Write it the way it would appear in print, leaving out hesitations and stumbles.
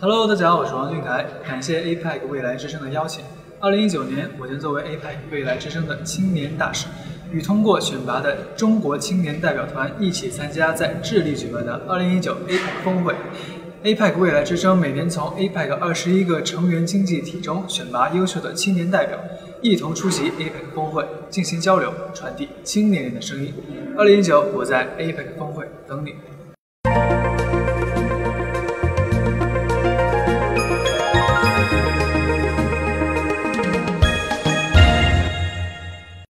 Hello， 大家好，我是王俊凯，感谢 APEC 未来之声的邀请。2019年，我将作为 APEC 未来之声的青年大使，与通过选拔的中国青年代表团一起参加在智利举办的2019 APEC 峰会。APEC 未来之声每年从 APEC 21个成员经济体中选拔优秀的青年代表，一同出席 APEC 峰会，进行交流，传递青年人的声音。2019，我在 APEC 峰会等你。